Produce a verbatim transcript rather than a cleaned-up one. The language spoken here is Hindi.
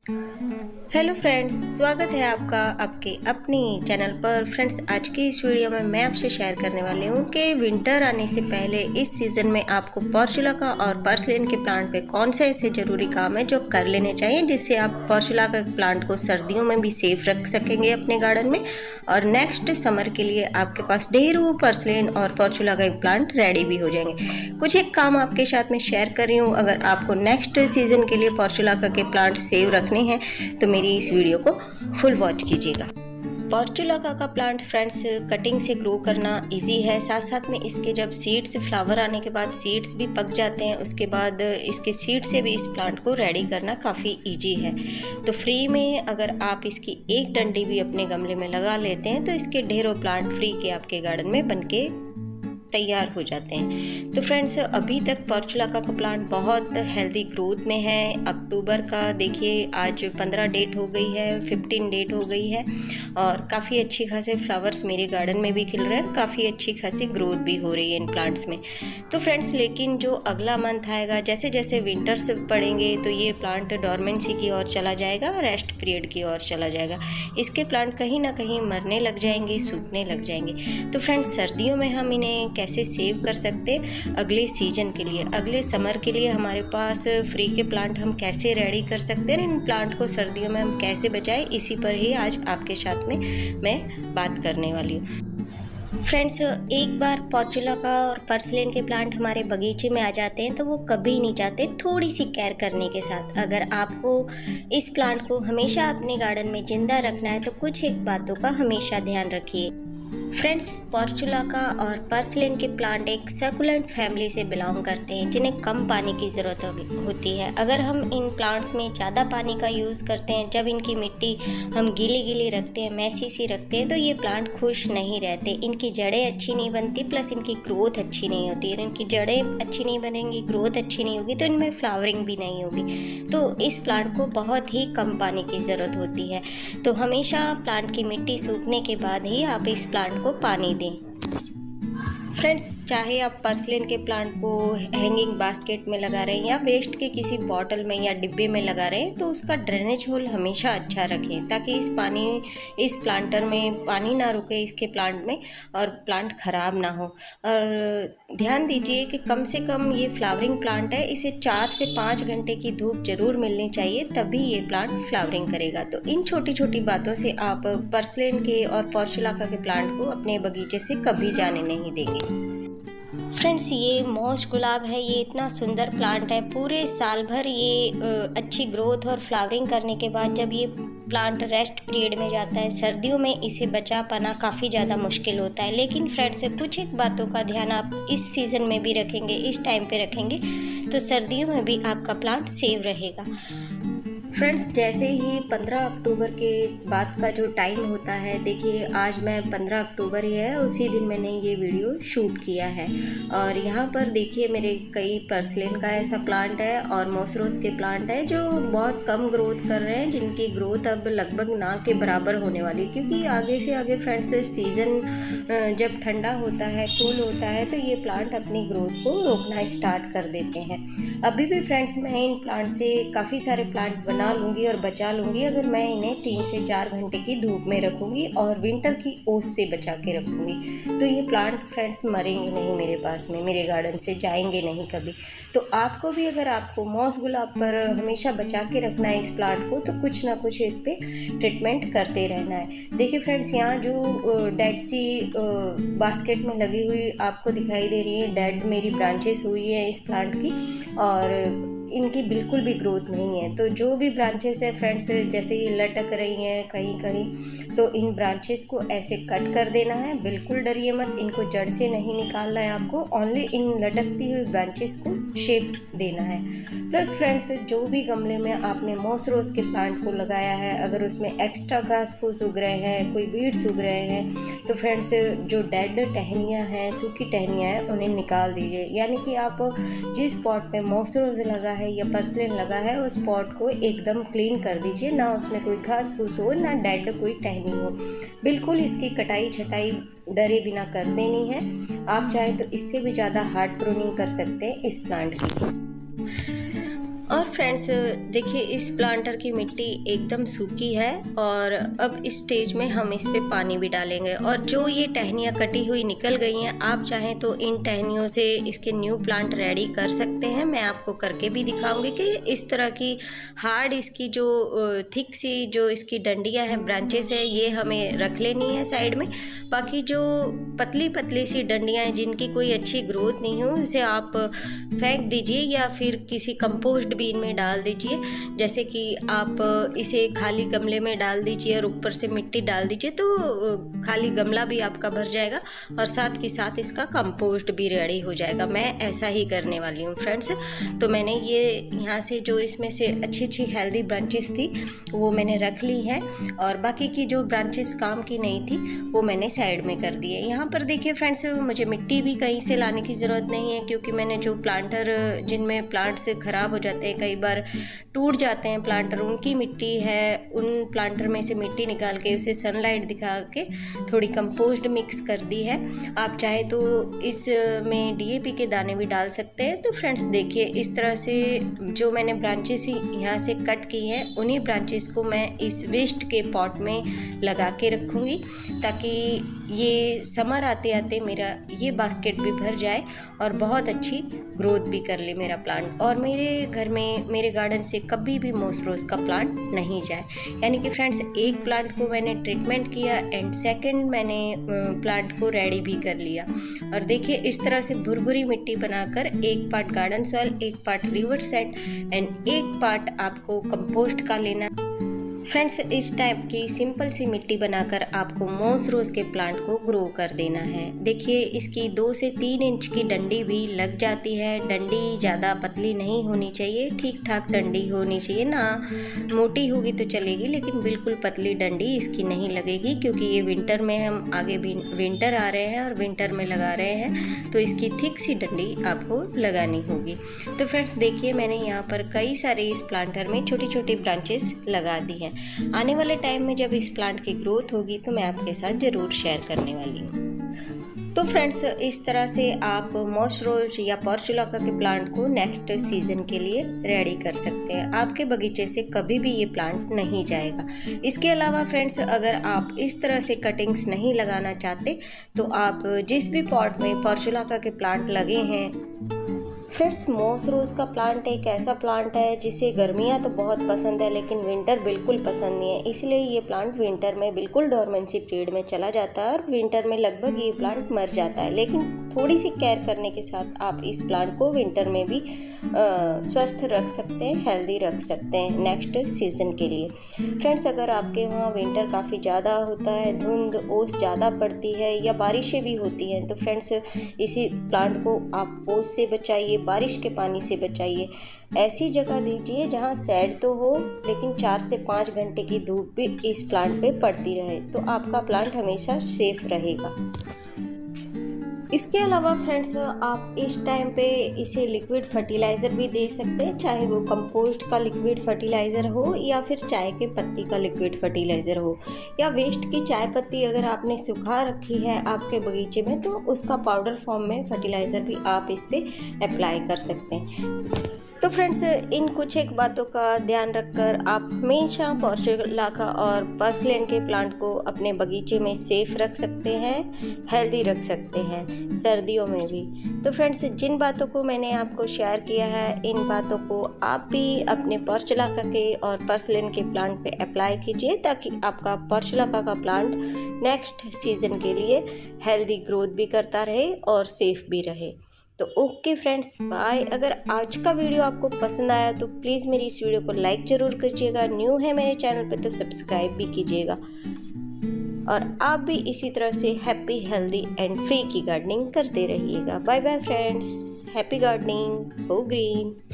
हेलो फ्रेंड्स, स्वागत है आपका आपके अपनी चैनल पर। फ्रेंड्स, आज की इस वीडियो में मैं आपसे शेयर करने वाली हूँ कि विंटर आने से पहले इस सीज़न में आपको पोर्चुलाका और पर्सलेन के प्लांट पे कौन से ऐसे ज़रूरी काम है जो कर लेने चाहिए, जिससे आप पोर्चुलाका के प्लांट को सर्दियों में भी सेफ रख सकेंगे अपने गार्डन में, और नेक्स्ट समर के लिए आपके पास ढेरों पर्सलेन और पोर्चुलाका के प्लांट रेडी भी हो जाएंगे। कुछ एक काम आपके साथ में शेयर कर रही हूँ। अगर आपको नेक्स्ट सीज़न के लिए पोर्चुलाका के प्लांट सेव रखने हैं तो मेरी इस वीडियो को फुल वॉच कीजिएगा। पोर्चुलाका का प्लांट फ्रेंड्स कटिंग से ग्रो करना इजी है, साथ साथ में इसके जब सीड्स फ्लावर आने के बाद सीड्स भी पक जाते हैं, उसके बाद इसके सीड से भी इस प्लांट को रेडी करना काफ़ी इजी है। तो फ्री में अगर आप इसकी एक डंडी भी अपने गमले में लगा लेते हैं तो इसके ढेरों प्लांट फ्री के आपके गार्डन में बनके तैयार हो जाते हैं। तो फ्रेंड्स, अभी तक पोर्चुलाका का प्लांट बहुत हेल्दी ग्रोथ में है। अक्टूबर का देखिए आज पंद्रह डेट हो गई है, फिफ्टीन डेट हो गई है, और काफ़ी अच्छी खासे फ्लावर्स मेरे गार्डन में भी खिल रहे हैं, काफ़ी अच्छी खासी ग्रोथ भी हो रही है इन प्लांट्स में। तो फ्रेंड्स, लेकिन जो अगला मंथ आएगा, जैसे जैसे विंटर्स पड़ेंगे तो ये प्लांट डॉर्मेंसी की ओर चला जाएगा, रेस्ट पीरियड की ओर चला जाएगा। इसके प्लांट कहीं ना कहीं मरने लग जाएंगे, सूखने लग जाएंगे। तो फ्रेंड्स, सर्दियों में हम इन्हें कैसे सेव कर सकते हैं अगले सीजन के लिए, अगले समर के लिए हमारे पास फ्री के प्लांट हम कैसे रेडी कर सकते हैं, इन प्लांट को सर्दियों में हम कैसे बचाएं, इसी पर ही आज आपके साथ में मैं बात करने वाली हूँ। फ्रेंड्स, एक बार पोर्चुलाका और पर्सलेन के प्लांट हमारे बगीचे में आ जाते हैं तो वो कभी नहीं जाते थोड़ी सी केयर करने के साथ। अगर आपको इस प्लांट को हमेशा अपने गार्डन में जिंदा रखना है तो कुछ एक बातों का हमेशा ध्यान रखिए। फ्रेंड्स, पोर्चुलाका और पर्सलेन के प्लांट एक सक्युलेंट फैमिली से बिलोंग करते हैं, जिन्हें कम पानी की ज़रूरत होती है। अगर हम इन प्लांट्स में ज़्यादा पानी का यूज़ करते हैं, जब इनकी मिट्टी हम गीली गीली रखते हैं, मैसी सी रखते हैं, तो ये प्लांट खुश नहीं रहते। इनकी जड़ें अच्छी नहीं बनती, प्लस इनकी ग्रोथ अच्छी नहीं होती है। इनकी जड़ें अच्छी नहीं बनेंगी, ग्रोथ अच्छी नहीं होगी, तो इनमें फ्लावरिंग भी नहीं होगी। तो इस प्लांट को बहुत ही कम पानी की ज़रूरत होती है। तो हमेशा प्लांट की मिट्टी सूखने के बाद ही आप इस प्लांट को पानी दें। फ्रेंड्स, चाहे आप पर्सलेन के प्लांट को हैंगिंग बास्केट में लगा रहे हैं या वेस्ट के किसी बॉटल में या डिब्बे में लगा रहे हैं, तो उसका ड्रेनेज होल हमेशा अच्छा रखें, ताकि इस पानी इस प्लांटर में पानी ना रुके इसके प्लांट में और प्लांट ख़राब ना हो। और ध्यान दीजिए कि कम से कम ये फ्लावरिंग प्लांट है, इसे चार से पाँच घंटे की धूप जरूर मिलनी चाहिए, तभी ये प्लांट फ्लावरिंग करेगा। तो इन छोटी छोटी बातों से आप पर्सलेन के और पोर्चुलाका के प्लांट को अपने बगीचे से कभी जाने नहीं देंगे। फ्रेंड्स, ये मॉस गुलाब है, ये इतना सुंदर प्लांट है, पूरे साल भर ये अच्छी ग्रोथ और फ्लावरिंग करने के बाद जब ये प्लांट रेस्ट पीरियड में जाता है, सर्दियों में इसे बचा पाना काफ़ी ज़्यादा मुश्किल होता है। लेकिन फ्रेंड्स, कुछ एक बातों का ध्यान आप इस सीज़न में भी रखेंगे, इस टाइम पे रखेंगे, तो सर्दियों में भी आपका प्लांट सेव रहेगा। फ्रेंड्स, जैसे ही पंद्रह अक्टूबर के बाद का जो टाइम होता है, देखिए आज मैं पंद्रह अक्टूबर ही है, उसी दिन मैंने ये वीडियो शूट किया है, और यहाँ पर देखिए मेरे कई पर्सलेन का ऐसा प्लांट है और मोसरोस के प्लांट है जो बहुत कम ग्रोथ कर रहे हैं, जिनकी ग्रोथ अब लगभग ना के बराबर होने वाली, क्योंकि आगे से आगे फ्रेंड्स सीज़न जब ठंडा होता है, कूल होता है, तो ये प्लांट अपनी ग्रोथ को रोकना स्टार्ट कर देते हैं। अभी भी फ्रेंड्स, मैं इन प्लांट से काफ़ी सारे प्लांट बना लूँगी और बचा लूँगी अगर मैं इन्हें तीन से चार घंटे की धूप में रखूँगी और विंटर की ओस से बचा के रखूँगी, तो ये प्लांट फ्रेंड्स मरेंगे नहीं मेरे पास में, मेरे गार्डन से जाएंगे नहीं कभी। तो आपको भी, अगर आपको मॉस गुलाब पर हमेशा बचा के रखना है इस प्लांट को, तो कुछ ना कुछ इस पर ट्रीटमेंट करते रहना है। देखिए फ्रेंड्स, यहाँ जो डेड सी बास्केट में लगी हुई आपको दिखाई दे रही है, डेड मेरी ब्रांचेस हुई है इस प्लांट की, और इनकी बिल्कुल भी ग्रोथ नहीं है। तो जो भी ब्रांचेस है फ्रेंड्स, जैसे ये लटक रही हैं कहीं कहीं, तो इन ब्रांचेस को ऐसे कट कर देना है। बिल्कुल डरिए मत, इनको जड़ से नहीं निकालना है आपको, ओनली इन लटकती हुई ब्रांचेस को शेप देना है। प्लस फ्रेंड्स, जो भी गमले में आपने मॉस रोज के प्लांट को लगाया है, अगर उसमें एक्स्ट्रा घास फूस उग रहे हैं, कोई बीड्स उग रहे हैं, तो फ्रेंड्स जो डेड टहनियाँ हैं, सूखी टहनियाँ हैं, उन्हें निकाल दीजिए। यानी कि आप जिस पॉट में मॉस रोज लगा है या पर्सलेन लगा है, उस पॉट को एकदम क्लीन कर दीजिए, ना उसमें कोई घास फूस हो, ना डेड कोई टहनी हो। बिल्कुल इसकी कटाई छटाई डरे बिना कर देनी है। आप चाहे तो इससे भी ज़्यादा हार्ड प्रूनिंग कर सकते हैं इस प्लांट की। और फ्रेंड्स देखिए इस प्लांटर की मिट्टी एकदम सूखी है और अब इस स्टेज में हम इस पे पानी भी डालेंगे। और जो ये टहनियाँ कटी हुई निकल गई हैं, आप चाहें तो इन टहनियों से इसके न्यू प्लांट रेडी कर सकते हैं। मैं आपको करके भी दिखाऊंगी कि इस तरह की हार्ड इसकी जो थिक सी जो इसकी डंडियाँ हैं, ब्रांचेस है, ये हमें रख लेनी है साइड में। बाकी जो पतली पतली सी डंडियाँ हैं जिनकी कोई अच्छी ग्रोथ नहीं हो, इसे आप फेंक दीजिए या फिर किसी कंपोस्ट बीन में डाल दीजिए। जैसे कि आप इसे खाली गमले में डाल दीजिए और ऊपर से मिट्टी डाल दीजिए तो खाली गमला भी आपका भर जाएगा और साथ के साथ इसका कंपोस्ट भी रेडी हो जाएगा। मैं ऐसा ही करने वाली हूँ फ्रेंड्स। तो मैंने ये यहाँ से जो इसमें से अच्छी अच्छी हेल्दी ब्रांचेस थी वो मैंने रख ली हैं और बाकी की जो ब्रांचेस काम की नहीं थी वो मैंने साइड में कर दिए। यहाँ पर देखिए फ्रेंड्स, मुझे मिट्टी भी कहीं से लाने की ज़रूरत नहीं है क्योंकि मैंने जो प्लांटर जिनमें प्लांट से ख़राब हो जाते हैं, कई बार टूट जाते हैं प्लांटर, उनकी मिट्टी है, उन प्लांटर में से मिट्टी निकाल के उसे सनलाइट दिखा के थोड़ी कंपोस्ट मिक्स कर दी है। आप चाहे तो इसमें डीएपी के दाने भी डाल सकते हैं। तो फ्रेंड्स देखिए इस तरह से जो मैंने ब्रांचेस यहाँ से कट की हैं, उन्हीं ब्रांचेस को मैं इस वेस्ट के पॉट में लगा के रखूँगी ताकि ये समर आते आते मेरा ये बास्केट भी भर जाए और बहुत अच्छी ग्रोथ भी कर ले मेरा प्लांट और मेरे घर में, मेरे गार्डन से कभी भी मोस रोज का प्लांट नहीं जाए। यानी कि फ्रेंड्स एक प्लांट को मैंने ट्रीटमेंट किया एंड सेकंड मैंने प्लांट को रेडी भी कर लिया। और देखिए इस तरह से भुरभुरी मिट्टी बनाकर एक पार्ट गार्डन सॉइल, एक पार्ट रिवर सेट एंड एक पार्ट आपको कंपोस्ट का लेना। फ्रेंड्स इस टाइप की सिंपल सी मिट्टी बनाकर आपको मोस रोज के प्लांट को ग्रो कर देना है। देखिए इसकी दो से तीन इंच की डंडी भी लग जाती है। डंडी ज़्यादा पतली नहीं होनी चाहिए, ठीक ठाक डंडी होनी चाहिए, ना मोटी होगी तो चलेगी लेकिन बिल्कुल पतली डंडी इसकी नहीं लगेगी क्योंकि ये विंटर में हम आगे विंटर आ रहे हैं और विंटर में लगा रहे हैं तो इसकी थिक सी डंडी आपको लगानी होगी। तो फ्रेंड्स देखिए मैंने यहाँ पर कई सारे इस प्लांटर में छोटी छोटी ब्रांचेस लगा दी हैं। आने वाले टाइम में जब इस प्लांट की ग्रोथ होगी तो मैं आपके साथ ज़रूर शेयर करने वाली हूँ। तो फ्रेंड्स इस तरह से आप मोस रोज या पोर्चुलाका के प्लांट को नेक्स्ट सीजन के लिए रेडी कर सकते हैं। आपके बगीचे से कभी भी ये प्लांट नहीं जाएगा। इसके अलावा फ्रेंड्स अगर आप इस तरह से कटिंग्स नहीं लगाना चाहते तो आप जिस भी पॉट में पोर्चुलाका के प्लांट लगे हैं, फ्रेंड्स मोस रोज का प्लांट एक ऐसा प्लांट है जिसे गर्मियाँ तो बहुत पसंद है लेकिन विंटर बिल्कुल पसंद नहीं है। इसलिए ये प्लांट विंटर में बिल्कुल डोरमेंसी पीरियड में चला जाता है और विंटर में लगभग ये प्लांट मर जाता है। लेकिन थोड़ी सी केयर करने के साथ आप इस प्लांट को विंटर में भी आ, स्वस्थ रख सकते हैं, हेल्दी रख सकते हैं नेक्स्ट सीजन के लिए। फ्रेंड्स अगर आपके वहाँ विंटर काफ़ी ज़्यादा होता है, धुंध ओस ज़्यादा पड़ती है या बारिशें भी होती हैं तो फ्रेंड्स इसी प्लांट को आप ओस से बचाइए, बारिश के पानी से बचाइए। ऐसी जगह दीजिए जहाँ शेड तो हो लेकिन चार से पाँच घंटे की धूप भी इस प्लांट पे पड़ती रहे तो आपका प्लांट हमेशा सेफ रहेगा। इसके अलावा फ्रेंड्स आप इस टाइम पे इसे लिक्विड फर्टिलाइज़र भी दे सकते हैं, चाहे वो कंपोस्ट का लिक्विड फर्टिलाइज़र हो या फिर चाय के पत्ती का लिक्विड फर्टिलाइज़र हो या वेस्ट की चाय पत्ती अगर आपने सुखा रखी है आपके बगीचे में तो उसका पाउडर फॉर्म में फर्टिलाइज़र भी आप इस पर अप्लाई कर सकते हैं। तो फ्रेंड्स इन कुछ एक बातों का ध्यान रखकर आप हमेशा पोर्चुलाका और पर्सलेन के प्लांट को अपने बगीचे में सेफ रख सकते हैं, हेल्दी रख सकते हैं सर्दियों में भी। तो फ्रेंड्स जिन बातों को मैंने आपको शेयर किया है इन बातों को आप भी अपने पोर्चुलाका के और पर्सलेन के प्लांट पे अप्लाई कीजिए ताकि आपका पोर्चुलाका का प्लांट नेक्स्ट सीजन के लिए हेल्दी ग्रोथ भी करता रहे और सेफ भी रहे। तो ओके फ्रेंड्स बाय। अगर आज का वीडियो आपको पसंद आया तो प्लीज़ मेरी इस वीडियो को लाइक ज़रूर कीजिएगा, न्यू है मेरे चैनल पे तो सब्सक्राइब भी कीजिएगा और आप भी इसी तरह से हैप्पी हेल्दी एंड फ्री की गार्डनिंग करते रहिएगा। Bye bye friends, happy gardening, go green.